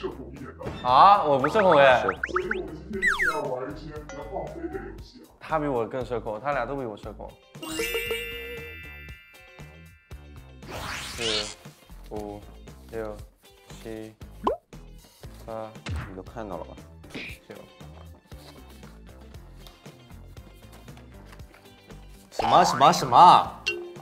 社恐一点的。 啊，我不社恐哎。 所以我们今天就是要玩一些比较放飞的游戏啊。 他比我更社恐，他俩都比我社恐。4、5、6、7、8， 你都看到了吧 ？9。 什么？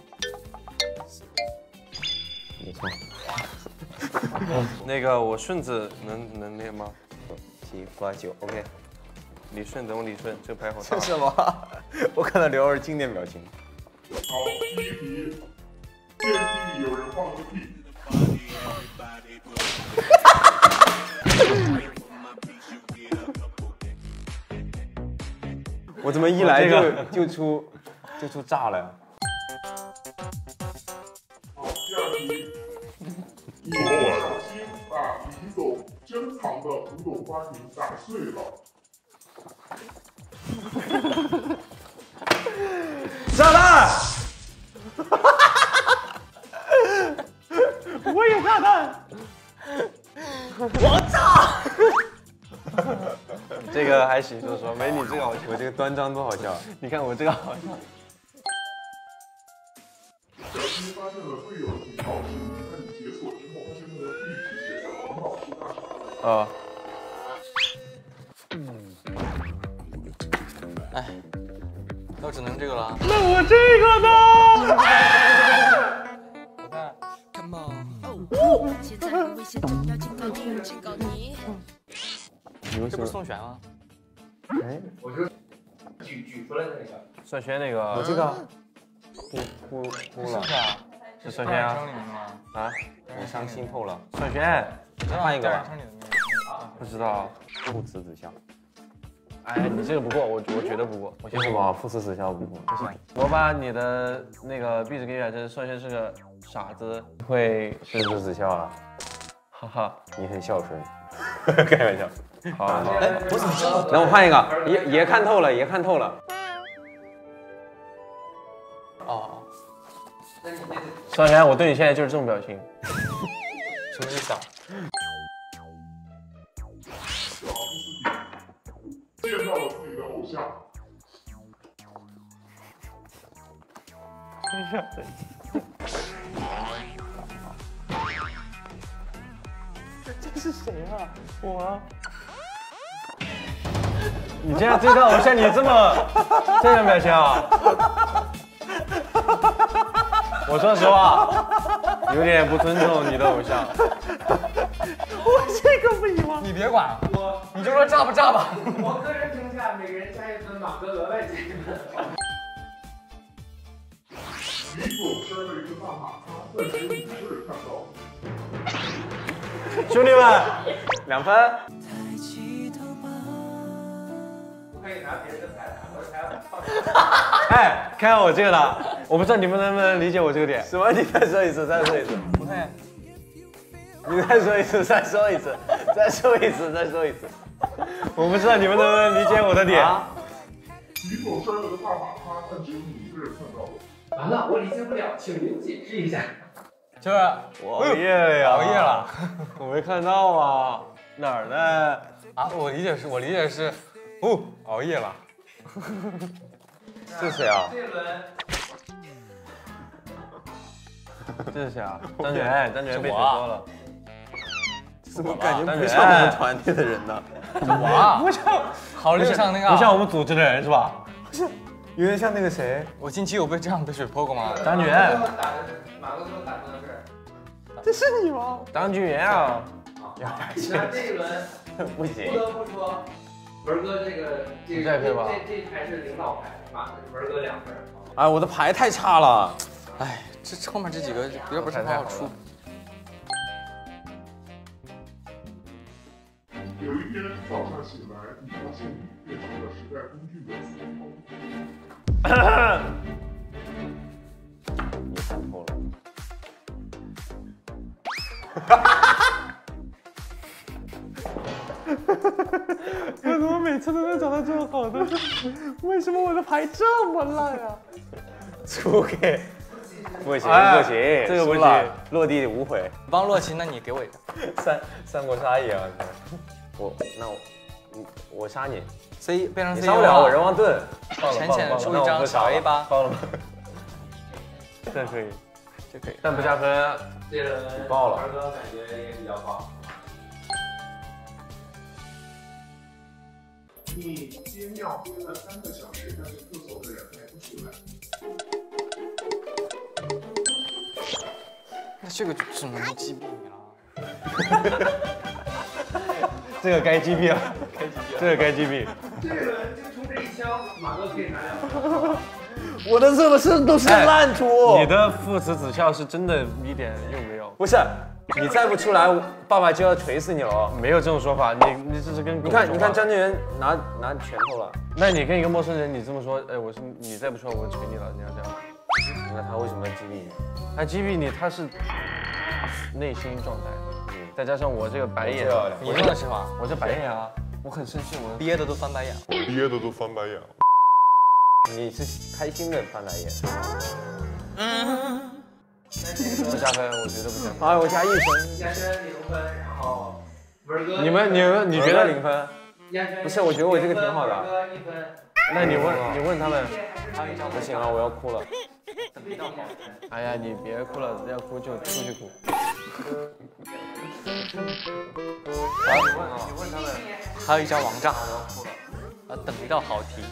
没错。 那个我顺子能念吗 7、8、9 ，OK。 李顺，等我李顺，这个牌好大。 这什么？我看到刘儿经典表情。 好，第一题，电梯里有人放了个屁。 我怎么一来就出炸了呀？ 好，第二题，你不小心把李总珍藏的古董花瓶打碎了。 炸弹！我有炸弹！我炸！这个还行，说实话，没你这个好笑。 我这个端庄多好笑！ 你看我这个好笑。 小新发现了队友的警报时，在你解锁之后，发现那个地址写着王老师大厦。 哎，那只能这个了。 那我这个呢？ 现在很危险，正要警告你，警告你。 这不是宋璇吗？ 哎， 我就举出来的那个。 帅轩那个， 我这个哭了， 是帅轩啊？啊， 我伤心透了。 帅轩， 换一个吧。 不知道。 父慈子孝。 哎，你这个不过，我觉得不过。我先为什么父慈子孝不过？ 不行，我把你的那个壁纸给改成帅轩是个傻子，会父慈子孝啊。 哈哈， 你很孝顺。开玩笑。 好。 哎，我怎么知道？那我换一个，也看透了，也看透了。 哦。 帅轩，我对你现在就是这种表情。 什么意思啊？ 见到了自己的偶像。 这是谁啊？我。你竟然对到偶像，你这种表情啊？我说实话，有点不尊重你的偶像。我这个不行吗？ 你别管我，你就说炸不炸吧。 我个人评价，每个人加1分，马哥额外加1分。 李总摔了一个大马趴，但只有你一个人看到。 兄弟们，2分。 不可以拿别人的牌，我的牌要放。 哎，看我这个的，我不知道你们能不能理解我这个点。 什么？你再说一次，再说一次。 不会。 你再说一次，再说一次，再说一次，再说一次。 我不知道你们能不能理解我的点。 李总摔了个大马趴，但只有你一个人看到了。 完了，我理解不了，请您解释一下。 就是我熬夜了呀， 熬夜了， 我没看到啊，哪儿呢？ 啊，我理解是，哦，熬夜了。 这是谁啊？ 这轮这是谁啊？张卷被谁说了？ 怎么感觉不像我们团队的人呢？ 我不像， 好像像那个， 不像我们组织的人是吧？ 有点像那个谁。 我近期有被这样被水泼过吗？ 张卷， 马哥最后打成了这是你吗？张俊元啊！ 那这一轮不行， 不得不说，文哥这牌是领导牌，文哥2分。 哎，我的牌太差了。 哎，这后面这几个要不是太好出。 有一天早上醒来，你发现你变成了时代峰峻的司你看透了。 我怎么每次都能找到这么好的？为什么我的牌这么烂啊？ 出给不行哎不行， 这个不输了行， 落地无悔。 帮洛奇，那你给我一个。 三国杀一样。 我杀你， C 变成你 C 杀不了我人王盾。 浅浅出一张小 A 吧。 爆了吗？这可以， 这可以。 但不加分， 这轮爆了二哥感觉也比较高。 你憋尿憋了3个小时，但是厕所的人还不出来。 那这个就只能击毙你了。 这个该击毙了，这个该击毙。 这轮就冲这一枪，马哥可以拿2分。 我的这个是都是烂图。 你的父慈子孝是真的一点用没有？ 不是，你再不出来，爸爸就要锤死你了。 没有这种说法，你这是跟狗说话你看张晋元拿拳头了， 那你跟一个陌生人，你这么说，哎，你再不出来，我捶你了，你要这样。 那他为什么要击毙你？ 他击毙你，他是内心状态，再加上我这个白眼， 你用的是吗？ 我这白眼啊，我很生气，我憋的都翻白眼。 憋的都翻白眼了。 你是开心的翻白眼。 不加分，我觉得不加分。 哎，我加1分。 亚轩0分，然后文哥。 你觉得 0分？ 亚轩不是，我觉得我这个挺好的。 文哥1分。 那你问他们， 不行了，我要哭了。 哎呀，你别哭了，要哭就出去哭。好，你问他们， 还有一张王炸，等一道好题。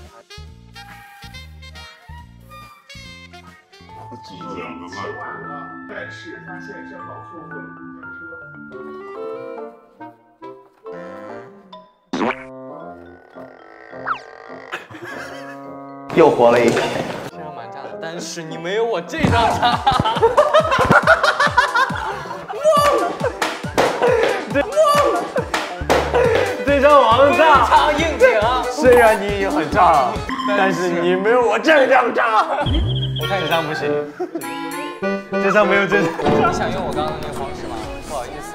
几点了？写完了，但是发现正好错过了公交车。 又活了一天。 这张蛮炸的，但是你没有我这张炸。 这张王炸， 长硬挺。 虽然你已经很炸了，但是你没有我这样炸。 我看这张不行，这张没有这张。 你想用我刚刚的那个方式吗？不好意思，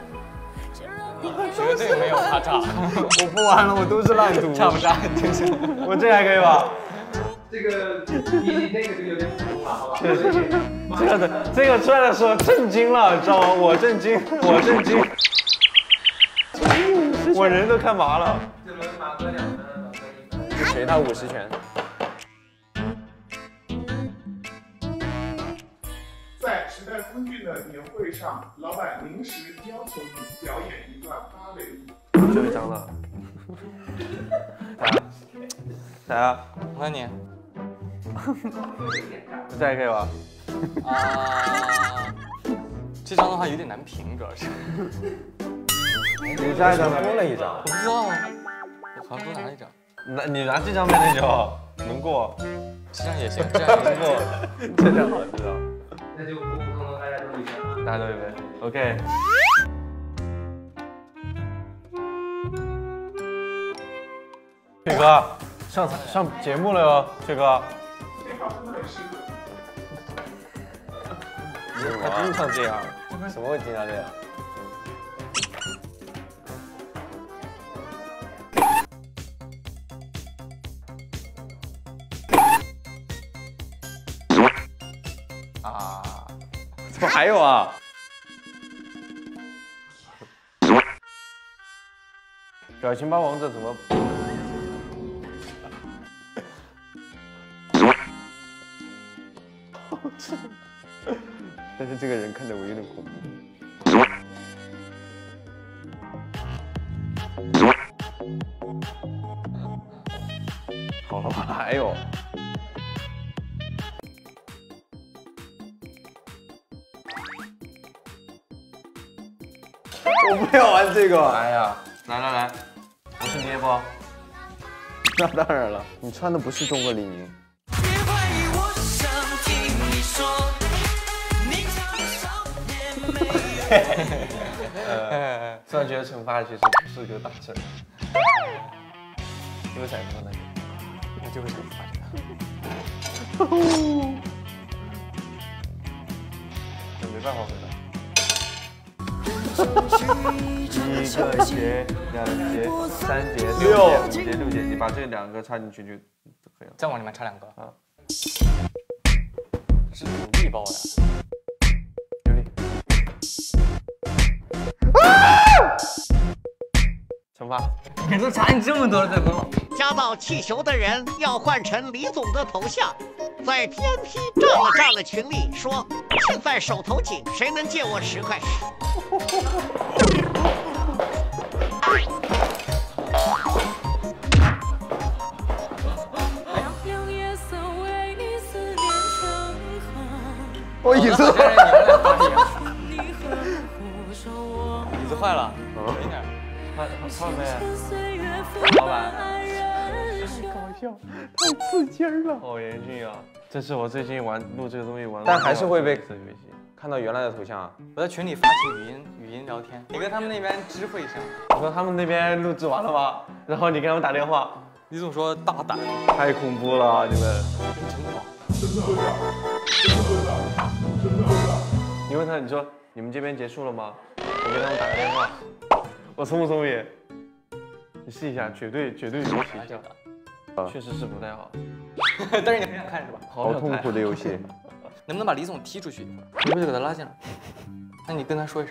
绝对没有他炸。 我不玩了，我都是烂图。 炸不炸？就是我这还可以吧？ 这个比你那个就有点普通了，好吧？ 这个出来的时候震惊了，你知道吗？我震惊，我人都看麻了。 这轮马哥2分，文哥1分。 捶他50拳。 在时代峰峻的年会上，老板临时要求你表演一段芭蕾舞。 最后一张了。来啊！ 我看你这还可以吧？ 这张的话有点难评，主要是。 你加一张多了一张。 我不知道，我好像多拿了一张。 你拿这张呗，那就能过。 这张也行，这张也能过。 这张好知道。 那就普普通通，大家都1分啊。 大家都有呗。OK。薛哥，上节目了哟，薛哥。他经常这样。 什么会经常这样？怎么还有啊？ 表情包王者怎么？ 但是这个人看着我有点恐怖。好了吧？还有。我不要玩这个。 哎呀，来，我是捏不？ 那当然了，你穿的不是中国李宁。 别怀疑，我想听你说，你叫少年美。 虽然觉得惩罚其实不是个大事儿，因为骰子那个， 你就会惩罚这没办法回答。 一个节、2节、3节、6节、5节、6节，你把这2个插进去就可以了。 再往里面插2个。 是努力包的。 有力。惩罚。 你都查你这么多了，再给我。 夹到气球的人要换成李总的头像，在 PNP 炸了群里说：“现在手头紧，谁能借我10块？” 我椅子椅子坏了，没点。 好了没？老板，太搞笑，太刺激了，好严峻啊！这是我最近录这个东西玩， 但还是会被这游戏看到原来的头像啊。 我在群里发起语音聊天，你跟他们那边知会一声。 我说他们那边录制完了吗？然后你给他们打电话。 李总说大胆， 太恐怖了，你们。你问他，你说你们这边结束了吗？我给他们打个电话。我聪不聪明？你试一下，绝对有奇效。确实是不太好。 但是你很想看是吧？ 好痛苦的游戏。 能不能把李总踢出去？你不就给他拉进来？那你跟他说一声。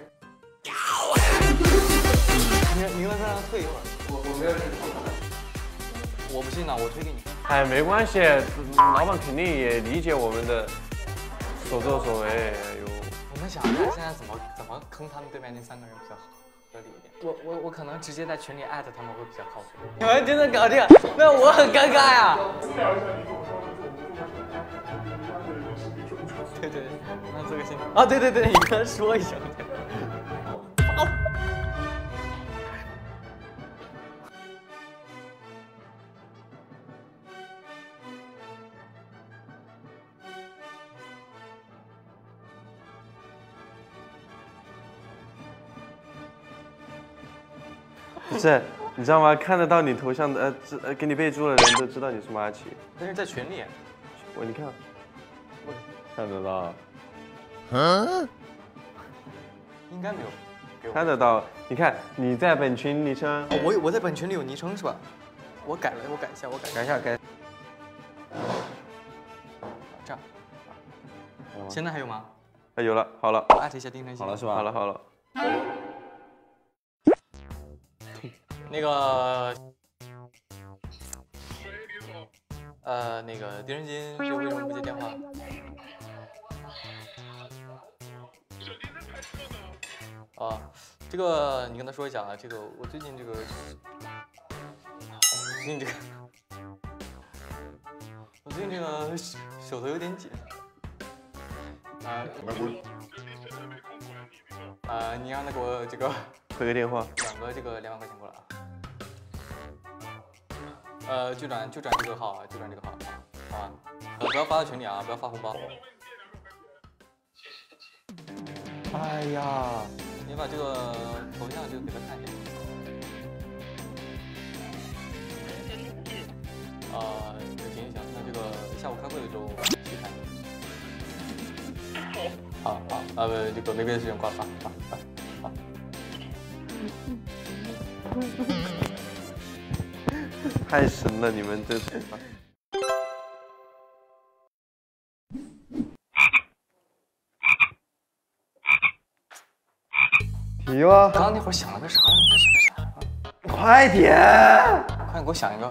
你跟他让他退一会儿。我没有认识。我不信呢，我推给你。 哎，没关系，老板肯定也理解我们的所作所为。哎呦， 我们想看现在怎么坑他们对面那3个人比较合理一点。我可能直接在群里艾特他们会比较靠谱。你们真的搞这个，那我很尴尬呀。对，那这个心啊，对，你跟他说一声。 不是，你知道吗？看得到你头像的，给你备注的人都知道你是马奇。 但是在群里， 你看， 看得到。 应该没有给我。 看得到，你看你在本群昵称。 我在本群里有昵称是吧？我改一下。这样。现在还有吗？ 有了，好了。 我艾特一下丁晨曦。 好了是吧？ 好了。 那个，那个狄仁金就为什么不接电话？啊，这个你跟他说一下啊，这个我最近这个手头有点紧。你让他给我这个回个电话， 转个这个2万块钱过来啊。就转这个号啊，就转这个号，好吧？不要发到群里啊，不要发红包。 哎呀， 你把这个头像就给他看一下。行，那这个下午开会的时候去看。好，这个没别的事情挂了啊，好。 太神了，你们这是。 题吗？ 刚刚那会儿想了个啥？ 快点！ 快点给我想一个。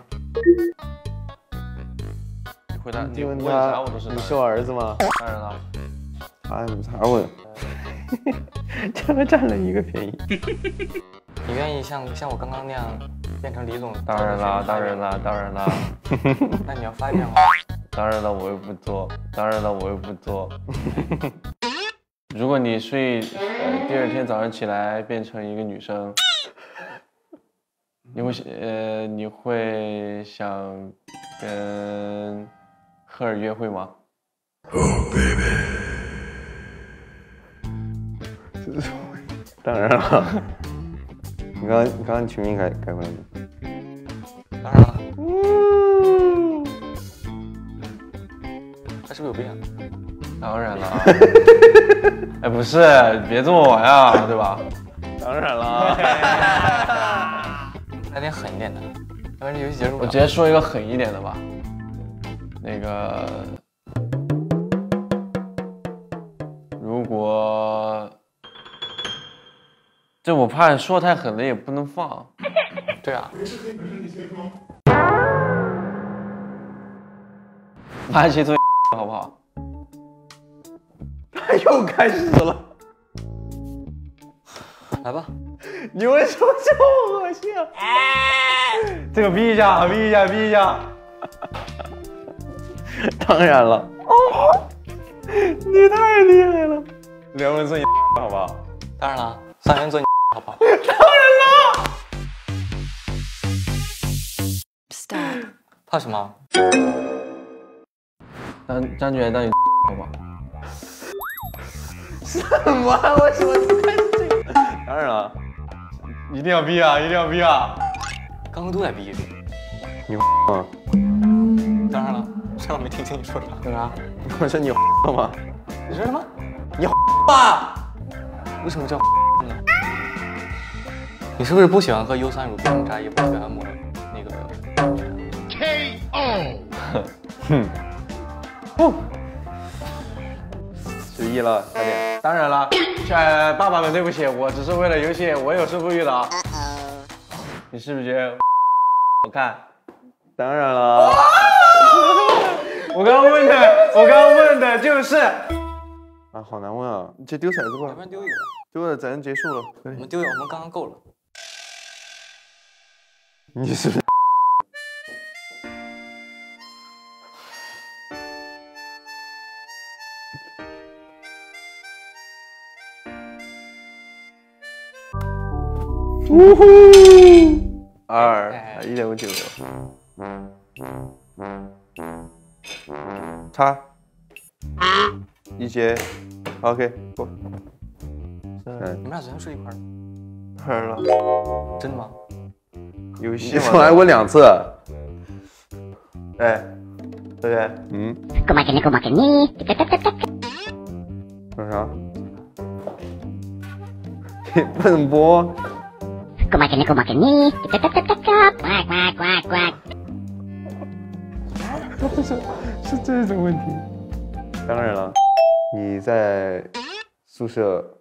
你回答， 你问啥他我都是。 你是我儿子吗？ 当然了。 他怎么才问？占了一个便宜。 你愿意像我刚刚那样变成李总？ 当然啦。 那你要发一遍吗？ 当然了，我又不做。如果你睡，第2天早上起来变成一个女生，你会想跟赫尔约会吗？ 当然了，你刚刚群名改回来吗？ 当然了。他是不是有病啊？ 当然了。哎，不是，别这么玩啊，对吧？当然了。 来点狠一点的，要不然这游戏结束不了。 我直接说一个狠一点的吧。那个， 这我怕说太狠了也不能放。 对啊， 把起作好不好？ 他又开始了， 来吧。 你为什么这么恶心啊？这个逼一下，逼一下，逼一下。 当然了， 你太厉害了。梁文顺，好不好？ 当然了，三元做你好不好？ 当然了。 怕什么？ 张俊来当你好不好？ 什么？为什么你开始这个？当然了， 一定要逼啊！一定要逼啊！ 刚刚都在逼着。 你吗？ 当然了，虽然我没听清你说啥。 干啥？ 我说你了吗？ 你说什么？ 你吧？为什么叫呢？你是不是不喜欢喝优酸乳冰茶，也不喜欢抹那个 ？KO。 哼。11了，快点！ 当然了，爸爸们对不起，我只是为了游戏，我有失不欲的啊。你是不是觉得好看？ 当然了。 我刚刚问的就是啊，好难问啊！这丢骰子吧， 要不然丢一个吧。 丢了咱结束了。 我们丢一个，我们刚刚够了。 你是不是？呜呼！1.59叉一节 ，OK， 过。 你们俩昨天睡一块儿？ 当然了， 真的吗？ 游戏从来过2次。 哎，对不对？ 嗯。 ごまけねごまけね。 说啥？不能播。 ごまけねごまけね。呱呱呱呱。 是这种问题。当然了，你在宿舍，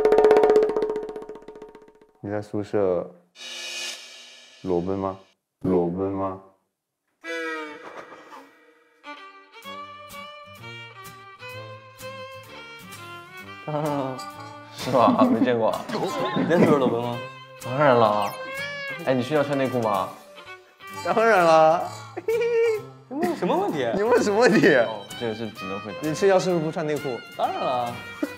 裸奔吗？裸奔吗？ 是吧？没见过。 你认出裸奔吗？ 当然了。哎，你需要穿内裤吗？ 当然了。 你问什么问题？ 你问什么问题？ 哦，这个是只能回答。 你睡觉是不是不穿内裤？ 当然了。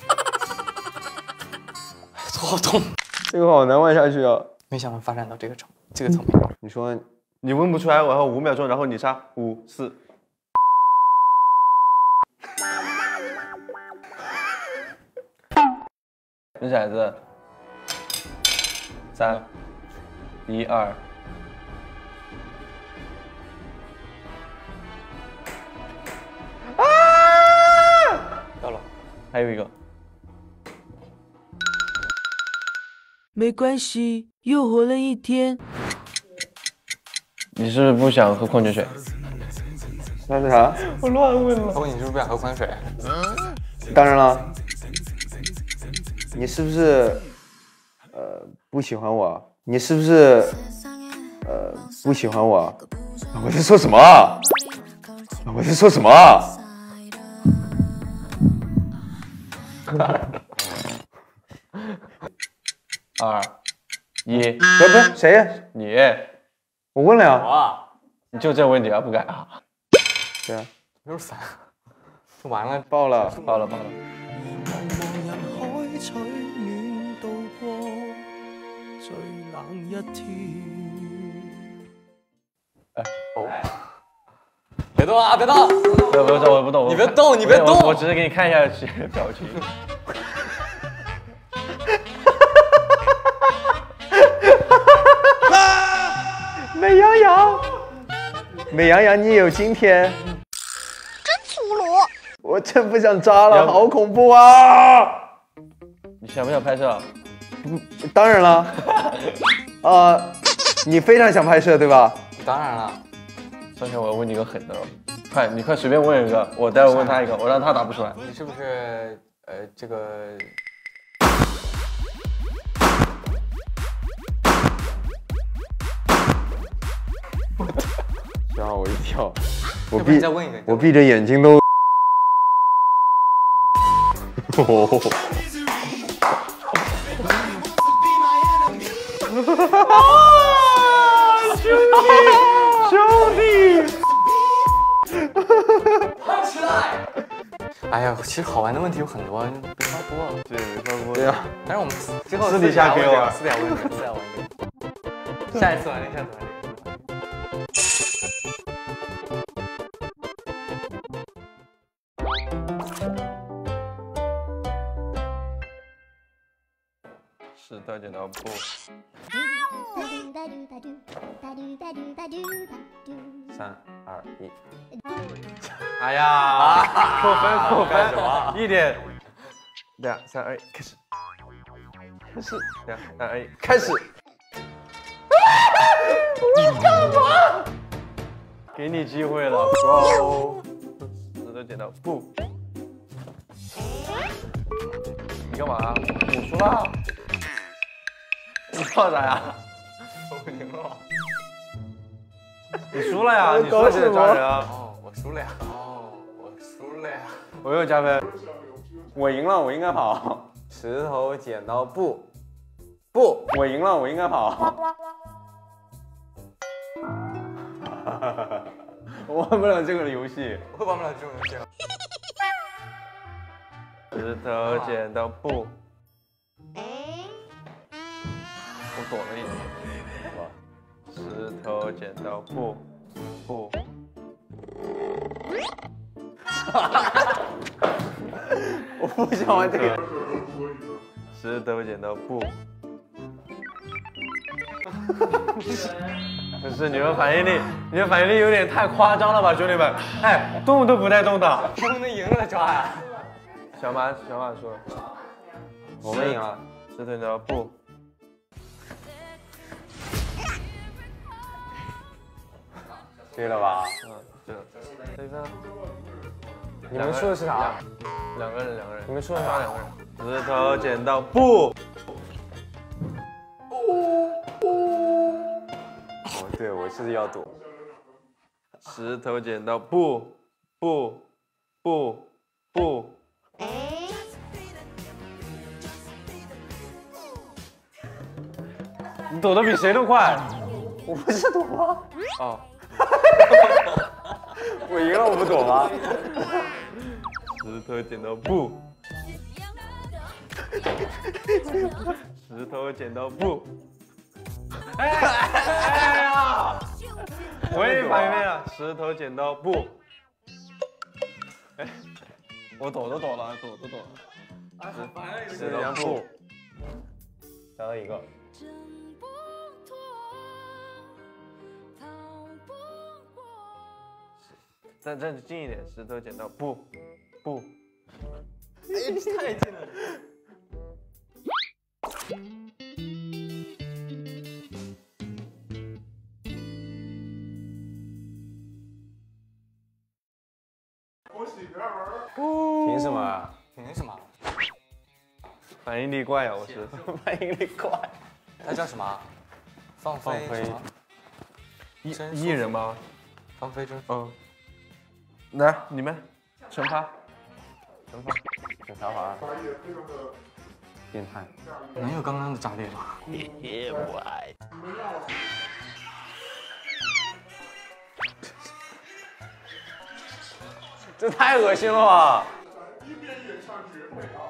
头好痛。 这个好难问下去啊！ 没想到发展到这个层面。 你说你问不出来，然后5秒钟，然后你杀5、4。扔骰子。3、1、2。 到了， 还有一个。 没关系，又活了一天。 你是不是不想喝矿泉水？ 那是啥？ 我乱问了。 他问你是不是不想喝矿泉水？ 当然了。你是不是不喜欢我？你是不是不喜欢我？我在说什么？我在说什么 ？2、1， 不是谁呀？ 你， 我问了呀。 我， 你就这问题啊，不改啊？ 对啊， 又是3，就完了， 爆了。 哎， 哦，别动啊，别动！ 我不动， 你别动，你别动！ 我只是给你看一下表情。 美羊羊，你也有今天， 真粗鲁！ 我真不想扎了，好恐怖啊！ 你想不想拍摄？ 当然了，你非常想拍摄对吧？ 当然了。 首先我要问你个狠的了，你快随便问一个，我待会问他一个，我让他答不出来。 你是不是这个吓我一跳， 再问一个， 我闭着眼睛都。兄弟， 胖起来！哎呀，其实好玩的问题有很多，没法播了。 对，没法播。 对呀， 但是我们之后私底下给我， 私底下问这个，私底下问这个。下一次玩这个，下次玩这个。 石头剪刀布。3、2、1。哎呀，扣分，1点。2、3、2、1，开始。2、3、2、1，开始。你干嘛？给你机会了 ，bro。石头剪刀布。你干嘛？我输了。你笑啥呀？ 我赢了。 你输了呀！你说起来抓人啊！ 哦，我输了呀！哦，我输了呀！ 我又加分。 我赢了，我应该跑。石头剪刀布，不，我赢了，我应该跑。我玩不了这个游戏， 我玩不了这种游戏。 石头剪刀布。我躲了一点。石头剪刀布，布。 我不想玩这个。 石头剪刀布。不是，你们反应力有点太夸张了吧，兄弟们！哎，动都不带动的。 能不能赢了抓呀？ 小马说， 我们赢了。 石头剪刀布。 对了吧？ 对了。这个。 你们说的是啥？ 两个人。 你们说的啥？2 个人。石头剪刀布。 哦，对，我是要躲。 石头剪刀布。你躲得比谁都快。 我不是躲吗？ 哦。 我赢了，我不躲吗？ 石头剪刀布。石头剪刀布。哎呀！我也反应了，石头剪刀布。哎，我躲都躲了。 哎，好烦啊！ 石头剪刀布。 找到一个。 再近一点，石头剪刀布。 哎呀，你太近了。 凭什么？ 凭什么？ 反应力怪呀，我是。 反应力快。 他叫什么？放飞。 艺人吗？ 放飞真。 嗯。来，你们惩罚法。变态。 能有刚刚的炸裂吗？ 这太恶心了吧！ 一边演唱绝配啊！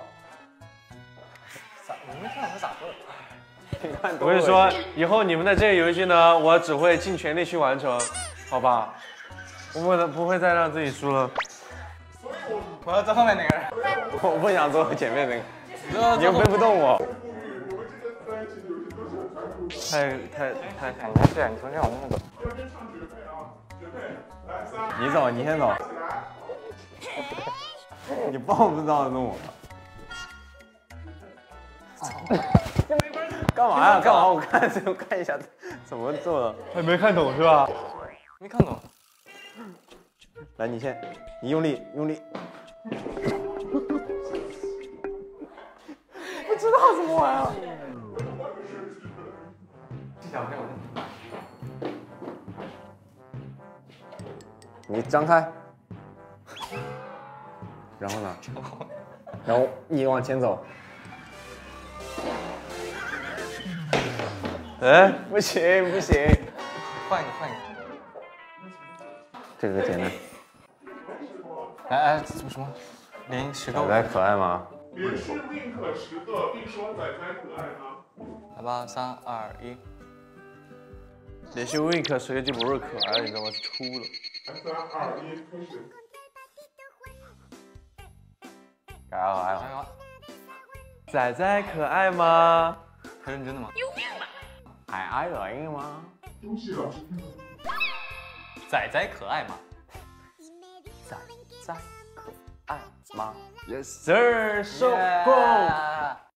你们看我咋做？ 我跟你说，以后你们的这个游戏呢，我只会尽全力去完成，好吧？我不会再让自己输了。 我要坐后面那个人。 我不想坐前面那个，你又背不动我。 太好了，这样你从这样往那走。 你走，你先走。你抱不到弄我。干嘛呀？干嘛？我看一下怎么做的。 还没看懂是吧？ 没看懂。 来，你先，你用力。不知道怎么玩啊。 你张开，然后呢？然后你往前走。 哎， 不行不行， 换一个换一个。 这个简单。 哎，什么？连10个。 仔仔可爱吗？ 连续 wink 10个，并说仔仔可爱吗？ 来吧，3、2、1。 连续 wink 10个就不是可爱了，你知道吗？是秃了。 3、2、1，开始。 可爱可爱吗？ 仔仔可爱吗？ 他认真的吗？ 有病吧！ 还爱人吗？ 中戏老师听了。 仔仔可爱吗？ 仔仔可爱吗 ？Yes sir，收工。